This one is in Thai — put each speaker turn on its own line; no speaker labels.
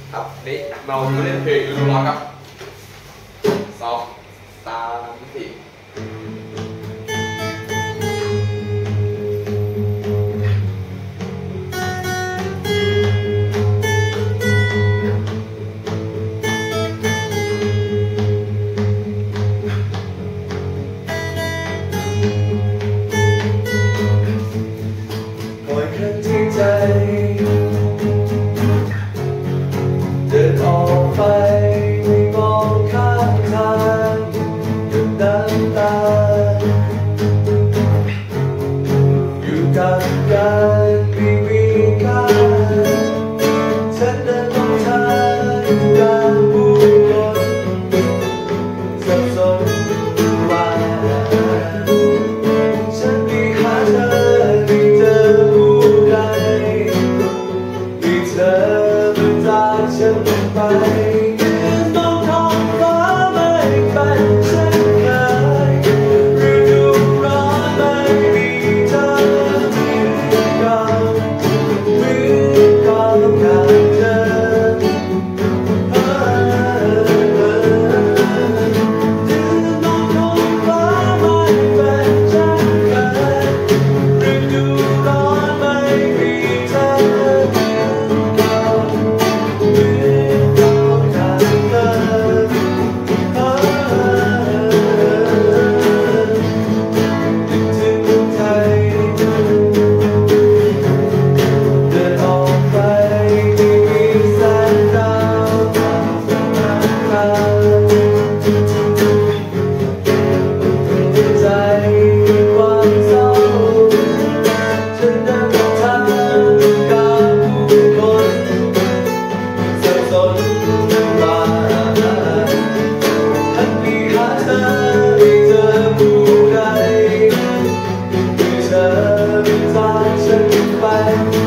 ครับนี่เรามาเล่นเพลงฤดูร้อนครับสองสามสี่
ปล่อยครั้งที่ใจเดินออกไปไม่มองข้างทางกับน้ำตาอยู่กับการไม่มีค่าฉันเดินลงทางการผู้คนสับสนว่าฉันไม่หาเธอไม่เจอผู้ใดไม่เธอไม่จากฉันไปต้องท้องฟ้าไม่เป็นเช่นเคยฤดูร้อนไม่มีเธอเหมือนเก่าเหมือนก่อนต้องการเธอต้องท้องฟ้าไม่เป็นเช่นเคยฤดูร้อนไม่มีเธอเหมือนเก่าเหมือนก่อนต้องการเธอคิดถึงไทยเดินออกไปไม่มีแสงดาวตามสนามทางใจมีความเศร้าฉันเดินออกทางกับผู้คนสับสนว่าฉันมีหาเธอไม่เจอผู้ใดที่เธอไม่จากฉันไป